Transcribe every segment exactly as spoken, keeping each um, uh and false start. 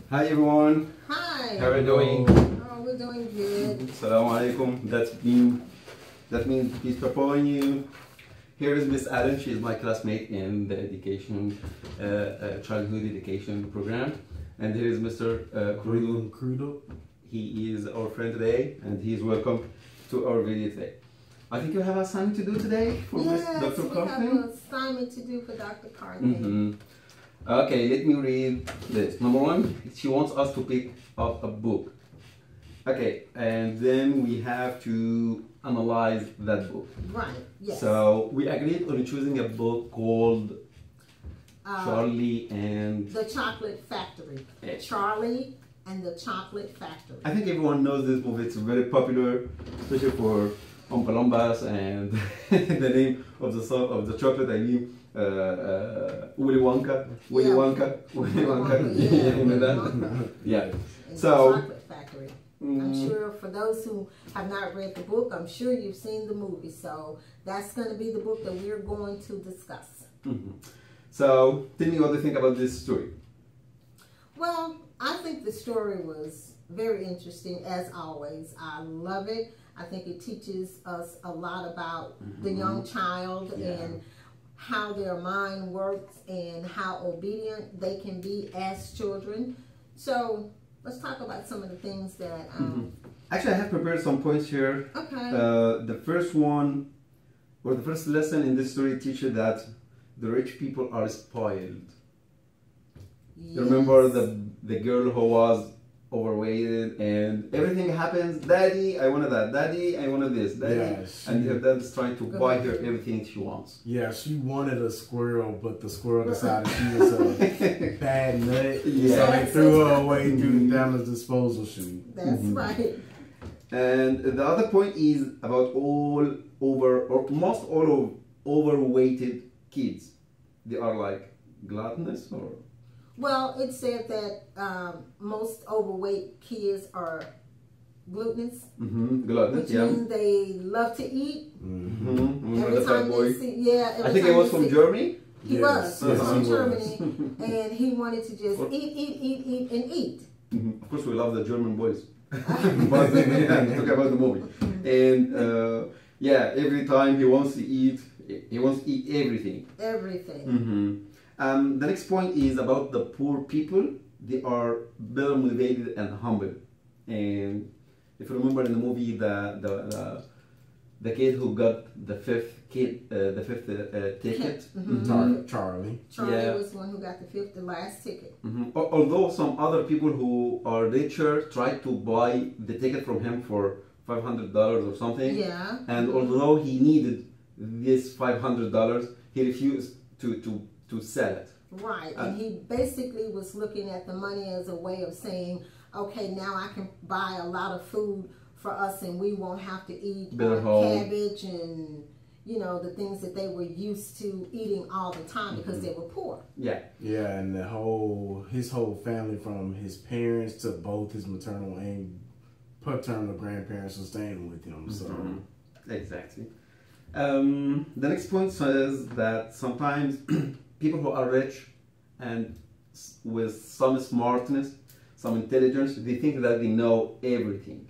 Hi everyone. Hi. How are you doing? Oh, we're doing good. Assalamu alaikum. That mean that means peace upon you. Here is Miss Allen. She is my classmate in the education, uh, uh, childhood education program. And here is Mister Uh, Crudo. Crudo. He is our friend today, and he is welcome to our video today. I think you have assignment to do today for Yes, Miss Doctor we Carthen. have an assignment to do for Doctor Carthen. Mm-hmm. Okay, let me read this. Number one, she wants us to pick up a book. Okay, and then we have to analyze that book. Right, yes. So we agreed on choosing a book called Uh, Charlie and... The Chocolate Factory. Eh. Charlie and the Chocolate Factory. I think everyone knows this movie. It's very popular, especially for Oompa Loompas and the name of the song of the chocolate. I mean, uh, uh, Willy Wonka. Willy Yeah. Wonka. Willy Wonka. Yeah, You remember Willy that? Wonka. Yeah. And So, the Chocolate Factory. I'm Mm, sure for those who have not read the book, I'm sure you've seen the movie. So that's going to be the book that we're going to discuss. mhm. So, tell me what you think about this story. Well, I think the story was very interesting, as always. I love it. I think it teaches us a lot about Mm-hmm. the young child Yeah. and how their mind works and how obedient they can be as children. So let's talk about some of the things that. Um, Mhm. Actually, I have prepared some points here. Okay. Uh, the first one, or the first lesson in this story teaches that the rich people are spoiled. You remember yes. the the girl who was overweighted and everything happens, Daddy, I wanted that. Daddy, I wanted this. Daddy, Yes. and her dad is trying to Go buy ahead. her everything she wants. Yeah, she wanted a squirrel, but the squirrel decided she was a bad nut. Yeah. So they threw her away through down the disposal chute. That's Mhm. right. And the other point is about all over, or most all of overweighted kids. They are like gluttonous, or Well, it said that um, most overweight kids are glutinous, mm-hmm, gluttonous. which Yeah. means they love to eat. Mm-hmm. Mm-hmm. Remember Every the fat time boy? they see, yeah. Every I think time it was they from see- Germany. He Yes, was. He was yes, from he was. Germany, and he wanted to just Or- eat, eat, eat, eat, and eat. Mhm. Of course, we love the German boys. But yeah, talk about the movie. And uh, yeah, every time he wants to eat, he wants to eat everything. Everything. Mm-hmm. Um, the next point is about the poor people. They are better motivated and humble. And if you remember in the movie, the the the, the kid who got the fifth kid, uh, the fifth uh, uh, ticket. Mhm. Char- Charlie. Charlie Yeah. was the one who got the fifth, the last ticket. Mhm. Al- Although some other people who are richer tried to buy the ticket from him for five hundred dollars or something, Yeah. and although he needed this five hundred dollars, he refused to, to, to sell it. Right. Uh, and he basically was looking at the money as a way of saying, okay, now I can buy a lot of food for us and we won't have to eat Better uh, home. cabbage and, you know, the things that they were used to eating all the time because they were poor. Yeah. Yeah, and the whole his whole family, from his parents to both his maternal and paternal grandparents, was staying with him. So Mhm. Exactly. Um, the next point says that sometimes people who are rich and s- with some smartness, some intelligence, they think that they know everything.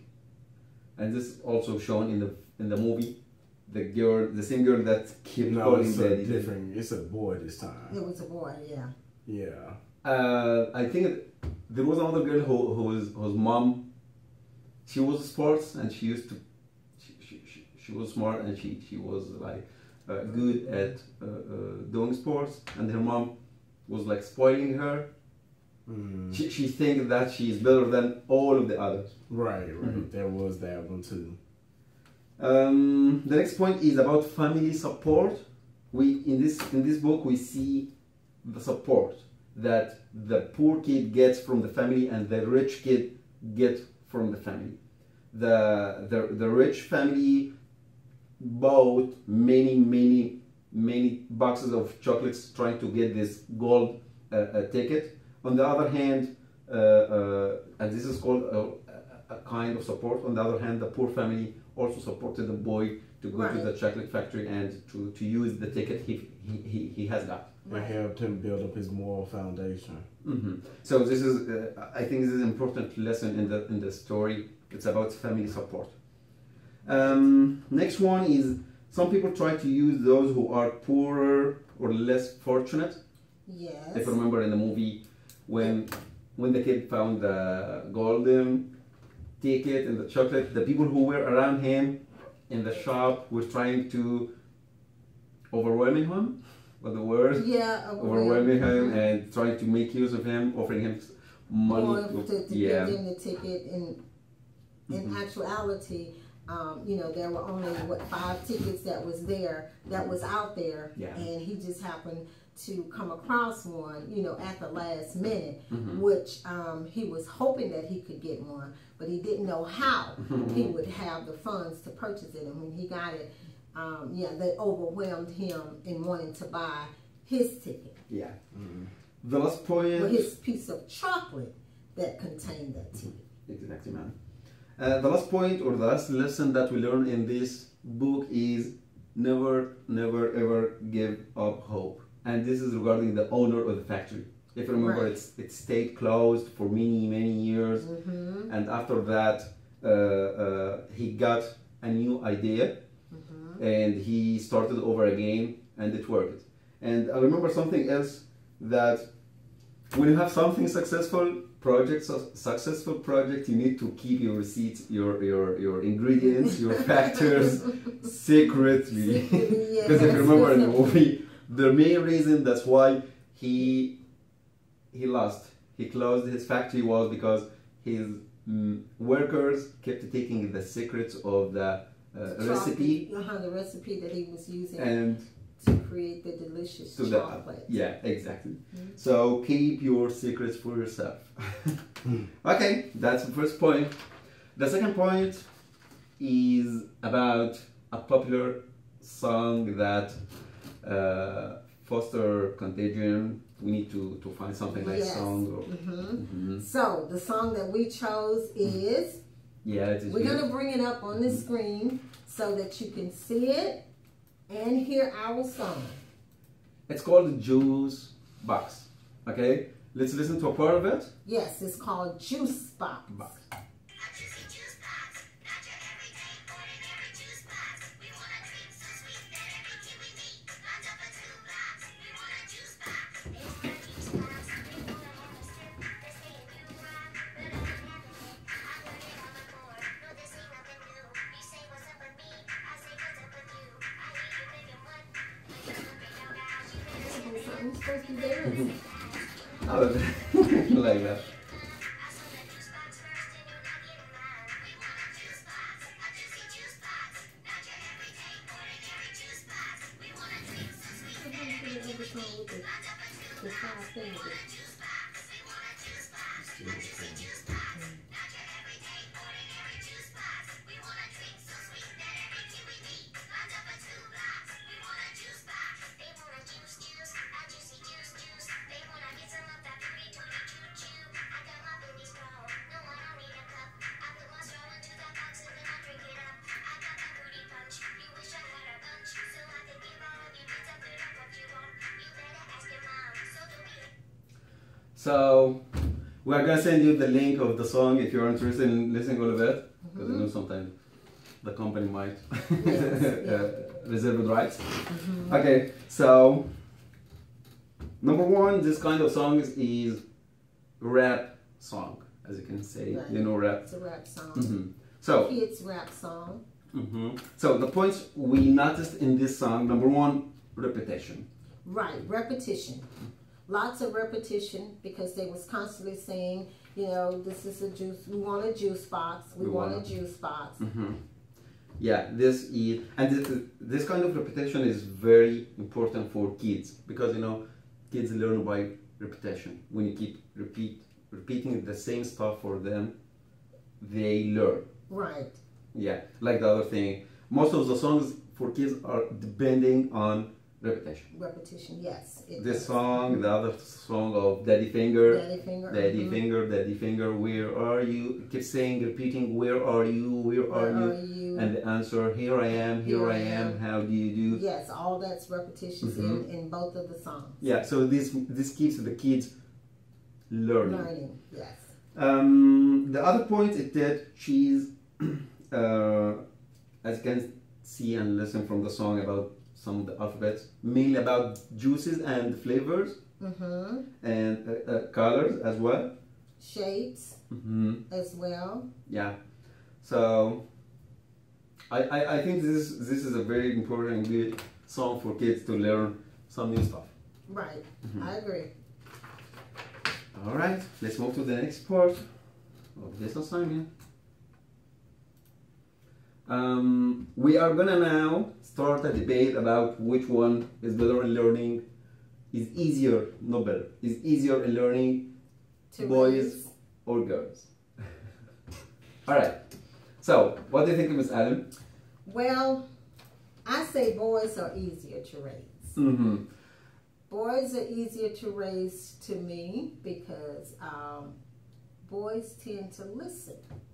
And this is also shown in the in the movie. The girl, the same girl that kept no, calling it's a daddy. different. It's a boy this time. It was a boy, yeah. Yeah. Uh, I think it, there was another girl who, who was whose mom. She was sports and she used to. She, she, she, she was smart and she, she was like uh, good at uh, uh, doing sports, and her mom was like spoiling her. Mm. She she thinks that she is better than all of the others. Right, right. Mhm. There was that one too. Um, the next point is about family support. We in this in this book we see the support that the poor kid gets from the family and the rich kid get from the family. The the, the rich family bought many many many boxes of chocolates trying to get this gold uh, uh, ticket. On the other hand, uh, uh, and this is called a, a, a kind of support. On the other hand, the poor family also supported the boy to go to Right. the chocolate factory and to, to use the ticket he, he, he, he has got. Right. It helped him build up his moral foundation. Mm-hmm. So this is, uh, I think, this is an important lesson in the in the story. It's about family support. Um, next one is some people try to use those who are poorer or less fortunate. Yes. If you remember in the movie when when the kid found the golden ticket and the chocolate, the people who were around him in the shop were trying to overwhelming him with the word. Yeah, overwhelming him and trying to make use of him, offering him money Or to, to, to yeah. give him the ticket. In in Mm-hmm. actuality, um, you know, there were only what five tickets that was there, that was out there, Yeah. and he just happened to come across one, you know, at the last minute, Mm-hmm. which um, he was hoping that he could get one, but he didn't know how he would have the funds to purchase it. And when he got it, um, yeah, that overwhelmed him in wanting to buy his ticket. Yeah. Mm-hmm. The last point. Or his piece of chocolate that contained that ticket. Exactly, man. Uh, the last point or the last lesson that we learn in this book is never, never, ever give up hope. And this is regarding the owner of the factory. If you remember, Right. it's it stayed closed for many, many years. Mm-hmm. And after that, uh, uh, he got a new idea. Mm-hmm. And he started over again, and it worked. And I remember something else, that when you have something successful, project, su successful project, you need to keep your receipts, your your your ingredients, your factors secretly. Because if you remember in the movie, the main reason that's why he he lost, he closed his factory was because his mm, workers kept taking the secrets of the uh, recipe. Uh-huh, the recipe that he was using And to create the delicious to the, chocolate. yeah, exactly. Mm-hmm. So keep your secrets for yourself. Okay, that's the first point. The second point is about a popular song that uh, foster contagion. We need to, to find something like Yes. song. Or, Mm-hmm. Mhm. So the song that we chose is, Yeah, it is. we're here. going to bring it up on the screen so that you can see it and hear our song. It's called Juice Box. Okay, let's listen to a part of it. Yes, it's called Juice Box. Box. I'm supposed to be dancing. Oh, like that. The five fingers. So we are gonna send you the link of the song if you're interested in listening all of it, because Mm-hmm. I know sometimes the company might Yes, yeah. uh, reserve the rights. Mm-hmm. Okay, so number one, this kind of songs is rap song, as you can say. Right. You know rap. It's a rap song. Mhm. So. Kids rap song. hmm So the points we noticed in this song, number one, repetition. Right, repetition. Lots of repetition because they was constantly saying, you know, this is a juice, we want a juice box, we, We want, want- a juice box. hmm Yeah, this is, and this, this kind of repetition is very important for kids because, you know, kids learn by repetition. When you keep repeat repeating the same stuff for them, they learn. Right. Yeah, like the other thing. Most of the songs for kids are depending on repetition. Repetition, yes. It This does. song, the other song of Daddy Finger, Daddy finger. Daddy mhm. Finger, Daddy Finger, where are you? Keep saying, repeating, where are you? Where, Where are, you? are you? And the answer, here I am, here, Here I I am. am. How do you do? Yes, all that's repetitions Mhm. in, in both of the songs. Yeah. So this this keeps the kids learning. Learning, yes. Um, the other point is that she's, uh, as you can see and listen from the song about some of the alphabets, mainly about juices and flavors Mm-hmm. and uh, uh, colors as well. Shapes Mm-hmm. as well. Yeah. So I, I, I think this is, this is a very important and good song for kids to learn some new stuff. Right, Mhm. I agree. All right, let's move to the next part of this assignment. Um, we are gonna now start a debate about which one is better in learning, is easier, not better, is easier in learning, To boys raise. or girls. All right, so what do you think, Miss Adam? Well, I say boys are easier to raise. Mm-hmm. Boys are easier to raise to me because um, boys tend to listen.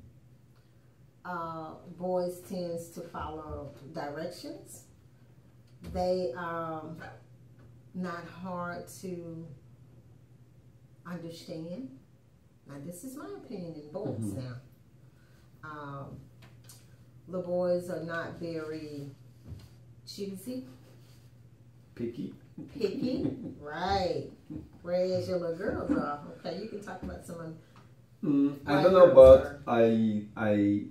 Uh, boys tends to follow directions. They are um, not hard to understand. Now, this is my opinion in boys Mhm. now. Um, the boys are not very choosy, Picky. picky, right? Whereas your little girls are. Okay, you can talk about someone. Mm, I Why don't know, girls but are- I I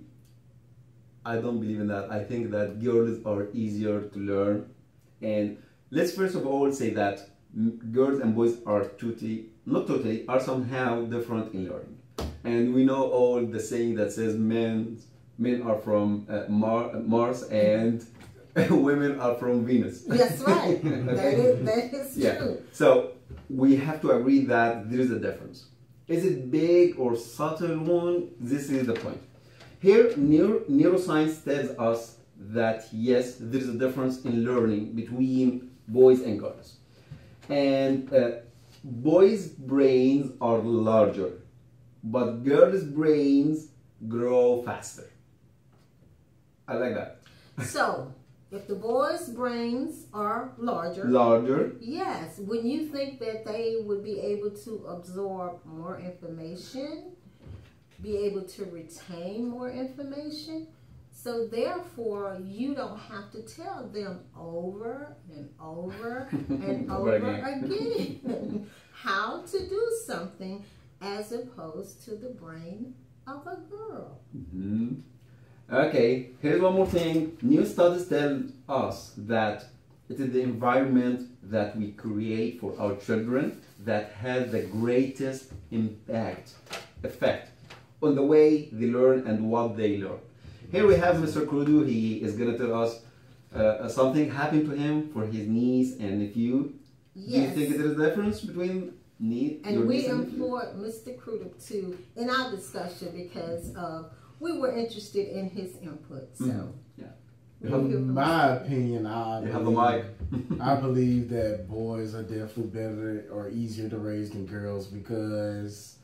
I don't believe in that. I think that girls are easier to learn, and let's first of all say that mm, girls and boys are totally, not totally, are somehow different in learning, and we know all the saying that says men men are from uh, Mar- Mars and women are from Venus. That's right. That is that is Yeah. true. So we have to agree that there is a difference. Is it big or subtle one? This is the point. Here, neuro, neuroscience tells us that yes, there is a difference in learning between boys and girls. And uh, boys' brains are larger, but girls' brains grow faster. I like that. So, if the boys' brains are larger, Larger. yes, when you think that they would be able to absorb more information, be able to retain more information, so therefore you don't have to tell them over and over and Over over again. again how to do something, as opposed to the brain of a girl. Mhm. Okay, here's one more thing. New studies tell us that it is the environment that we create for our children that has the greatest impact, effect on the way they learn and what they learn. Here we have Mister Kudu. He is going to tell us uh, something happened to him for his niece and nephew. Yes. Do you think there is a difference between niece, your And we niece and nephew? implored Mister Kruger to, in our discussion, because uh, we were interested in his input. So, Mhm. Yeah. You we'll have, hear In from my Mister opinion, I you have the believe, mic. I believe that boys are definitely better or easier to raise than girls because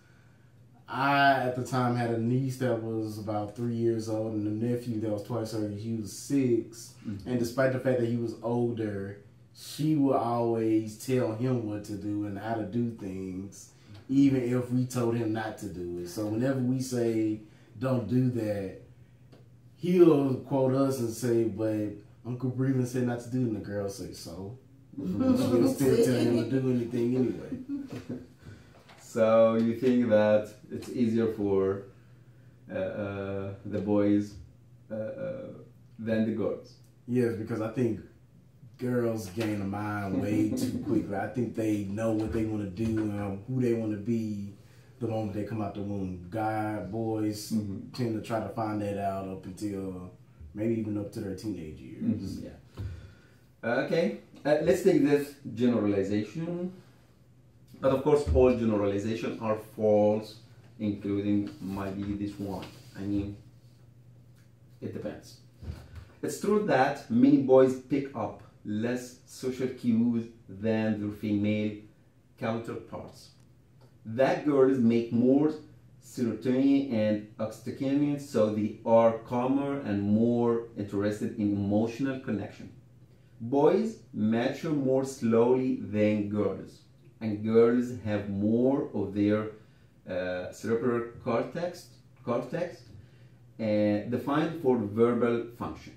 I, at the time, had a niece that was about three years old and a nephew that was twice older. He was six. Mhm. And despite the fact that he was older, she would always tell him what to do and how to do things, even if we told him not to do it. So whenever we say, don't do that, he'll quote us and say, but Uncle Breland said not to do it, and the girl say, so? She'll still tell him to do anything anyway. So you think that it's easier for uh, uh, the boys uh, uh, than the girls? Yes, because I think girls gain a mind way too quickly. I think they know what they want to do and who they want to be the moment they come out the womb. Guy, boys Mhm. tend to try to find that out up until maybe even up to their teenage years. Mhm, yeah. Okay, uh, let's take this generalization. But of course, all generalizations are false, including maybe this one. I mean, it depends. It's true that many boys pick up less social cues than their female counterparts. That girls make more serotonin and oxytocin, so they are calmer and more interested in emotional connection. Boys mature more slowly than girls, and girls have more of their uh, cerebral cortex, cortex uh, defined for verbal function.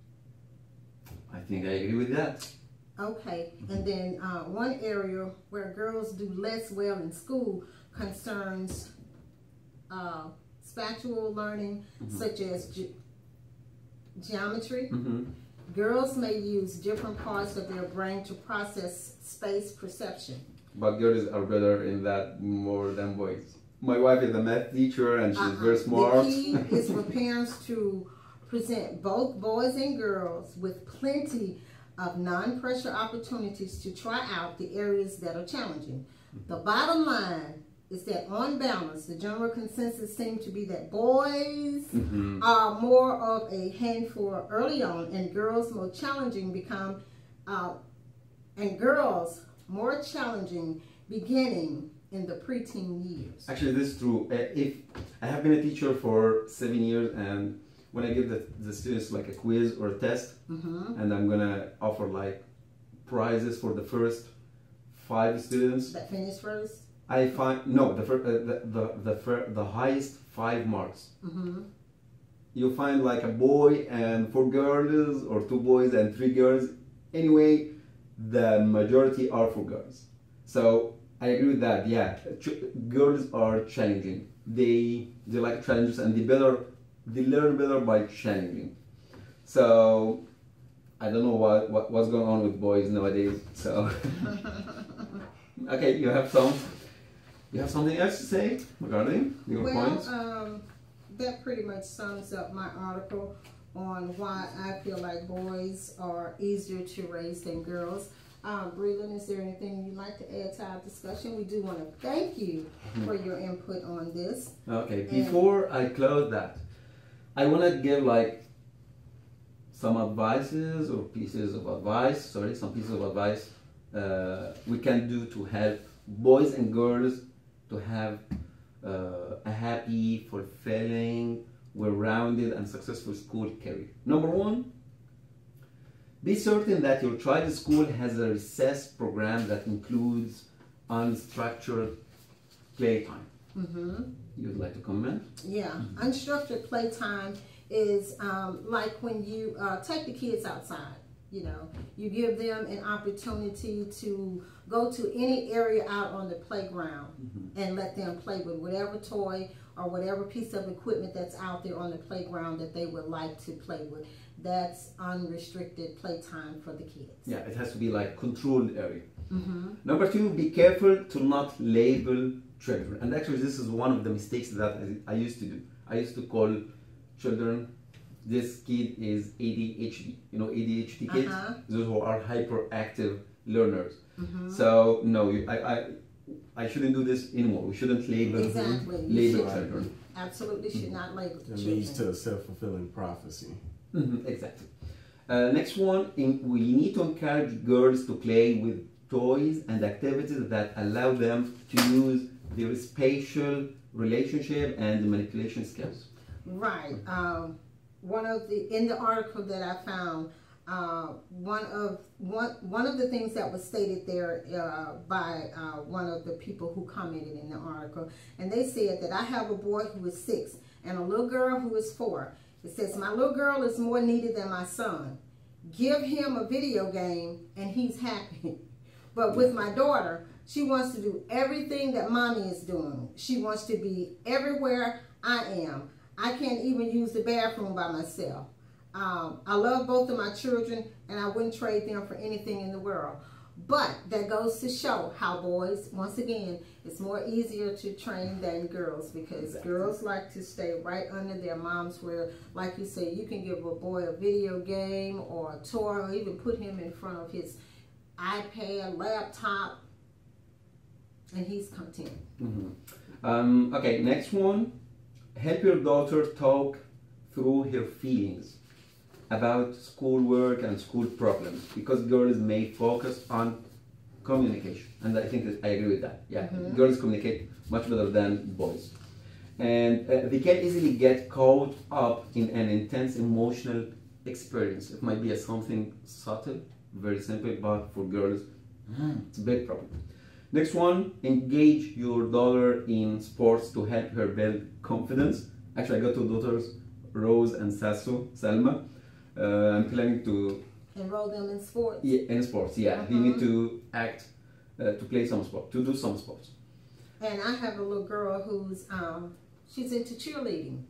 I think I agree with that. Okay, and then uh, one area where girls do less well in school concerns uh, spatial learning, mm-hmm. such as ge geometry. Mm-hmm. Girls may use different parts of their brain to process space perception. But girls are better in that more than boys. My wife is a math teacher and she's uh-huh. very smart. The key is for parents to present both boys and girls with plenty of non-pressure opportunities to try out the areas that are challenging. The bottom line is that on balance, the general consensus seems to be that boys mm-hmm. are more of a handful early on, and girls more challenging become, uh, and girls more challenging beginning in the preteen years. Actually, this is true. Uh, if I have been a teacher for seven years, and when I give the, the students like a quiz or a test, mm-hmm. and I'm gonna offer like prizes for the first five students that finish first. I find no the fir- uh, the the the, fir- the highest five marks. Mm-hmm. You find like a boy and four girls, or two boys and three girls. Anyway, the majority are for girls. So I agree with that. Yeah, Ch- girls are challenging. They they like challenges, and they better they learn better by challenging. So I don't know what, what what's going on with boys nowadays. So okay, you have some. You have something else to say regarding your well, points? Well, um, that pretty much sums up my article on why I feel like boys are easier to raise than girls. Um, Breland, is there anything you'd like to add to our discussion? We do want to thank you mm-hmm. for your input on this. Okay, before I close that, I want to give like some advices or pieces of advice, sorry, some pieces of advice uh, we can do to help boys and girls to have uh, a happy, fulfilling, well-rounded and successful school career. Number one, be certain that your child's school has a recess program that includes unstructured playtime. Mm-hmm. You'd like to comment? Yeah, mm-hmm. Unstructured playtime is um, like when you uh, take the kids outside. You know, you give them an opportunity to go to any area out on the playground mm-hmm. and let them play with whatever toy or whatever piece of equipment that's out there on the playground that they would like to play with. That's unrestricted playtime for the kids. Yeah, it has to be like controlled area. Mm-hmm. Number two, be careful to not label children. And actually, this is one of the mistakes that I, I used to do. I used to call children, this kid is A D H D. You know A D H D kids? Uh-huh. Those who are hyperactive learners. Mm-hmm. So, no, you, I, I I shouldn't do this anymore. We shouldn't label, exactly. label should, children. Absolutely should not label it children. It leads to a self-fulfilling prophecy. Mm-hmm, exactly. Uh, next one, in, we need to encourage girls to play with toys and activities that allow them to use their spatial relationship and manipulation skills. Right. Um, one of the in the article that I found, uh, one of one one of the things that was stated there uh, by uh, one of the people who commented in the article, and they said that I have a boy who is six and a little girl who is four. It says, my little girl is more needed than my son. Give him a video game and he's happy. But with my daughter, she wants to do everything that mommy is doing. She wants to be everywhere I am. I can't even use the bathroom by myself. Um, I love both of my children and I wouldn't trade them for anything in the world. But that goes to show how boys, once again, it's more easier to train than girls, because exactly. girls like to stay right under their moms, where, like you say, you can give a boy a video game or a toy, or even put him in front of his iPad, laptop, and he's content. Mm-hmm. um, okay, next one. Help your daughter talk through her feelings. about schoolwork and school problems, because girls may focus on communication, and I think that I agree with that. Yeah, Mhm. girls communicate much better than boys, and uh, they can easily get caught up in an intense emotional experience. It might be a something subtle, very simple, but for girls, it's a big problem. Next one, engage your daughter in sports to help her build confidence. Actually, I got two daughters, Rose and Sasu, Salma. Uh, I'm planning to Enroll them in sports. yeah, in sports. Yeah, they Mhm. need to act, uh, to play some sport, to do some sports. And I have a little girl who's um, she's into cheerleading,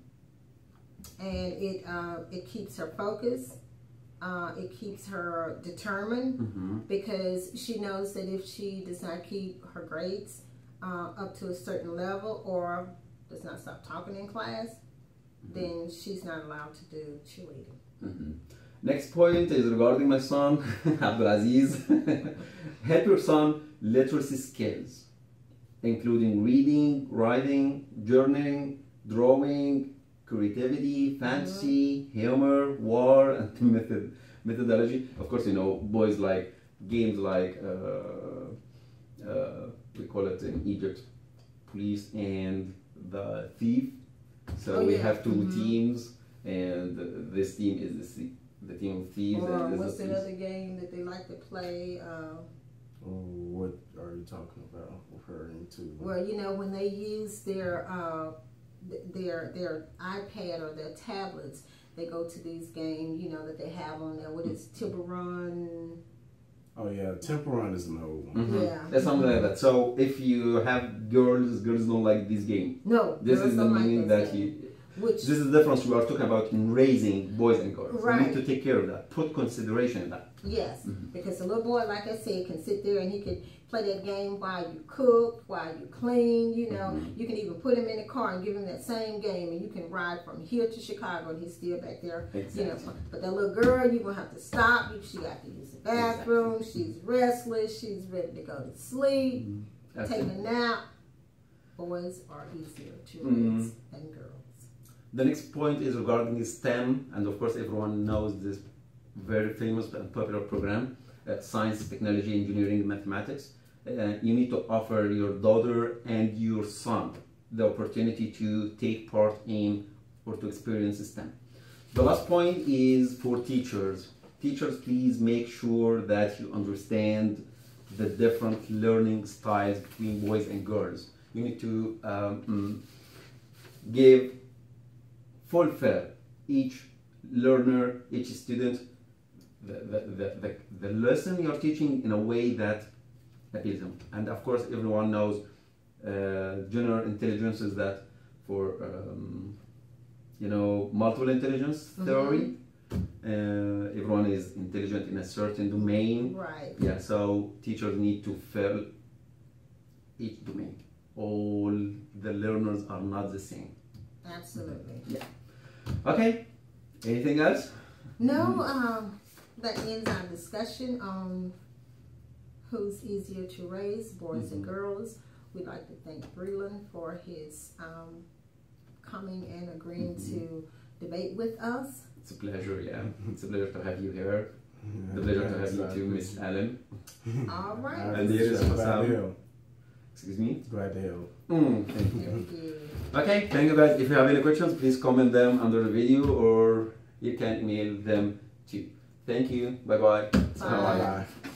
and it uh, it keeps her focused. Uh, it keeps her determined Mm-hmm. because she knows that if she does not keep her grades uh, up to a certain level or does not stop talking in class, Mm-hmm. then she's not allowed to do cheerleading. Mm-hmm. Next point is regarding my son, Abdulaziz. Help your son literacy skills, including reading, writing, journaling, drawing, creativity, fantasy, humor, war, and method methodology. Of course, you know, boys like games like uh, uh, we call it in Egypt, police and the thief. So Oh, we yeah. have two Mhm. teams, and uh, this team is the, thi- the team of thieves. Or and this what's is that the other game that they like to play? Uh, Oh, what are you talking about? Referring to? Well, you know, when they use their uh, th- their their iPad or their tablets, they go to these games, you know, that they have on there. What is Tiburon? Oh yeah, Temple Run is an old one. Mhm. Yeah. That's something like that. So if you have girls, girls don't like this game. No, This girls is the don't like meaning this that game. you. Which This is the difference we are talking about in raising boys and girls. We Right. need to take care of that. Put consideration in that. yes, Mhm. because the little boy, like I said, can sit there and he can play that game while you cook, while you clean. You know, Mhm. you can even put him in the car and give him that same game, and you can ride from here to Chicago, and he's still back there. Exactly. You know, but that little girl, you're gonna have to stop. You- She got to use the bathroom. She's restless. She's ready to go to sleep. That's Take it. a nap. Boys are easier to Mhm. raise than girls. The next point is regarding STEM, and of course everyone knows this very famous and popular program, uh, Science, Technology, Engineering, Mathematics. Uh, you need to offer your daughter and your son the opportunity to take part in or to experience STEM. The last point is for teachers. Teachers, please make sure that you understand the different learning styles between boys and girls. You need to um, mm, give fulfill each learner, each student, the, the, the, the, the lesson you're teaching in a way that appeals them. And of course, everyone knows uh, general intelligence is that for, um, you know, multiple intelligence theory, uh, everyone is intelligent in a certain domain. Right. Yeah, so teachers need to fill each domain. All the learners are not the same. Absolutely. Yeah. Okay. Anything else? No, um, that ends our discussion on who's easier to raise, boys and Mhm. girls. We'd like to thank Breland for his um, coming and agreeing Mhm. to debate with us. It's a pleasure, yeah. It's a pleasure to have you here. Yeah, The pleasure to yeah, have you it's too, not- Miss Allen. All right. And here is Glad to Hassan. help. Excuse me. Glad to help. Mm, thank you. Thank you. Okay, thank you guys. If you have any questions, please comment them under the video or you can email them too. Thank you. Bye bye. Bye. Bye.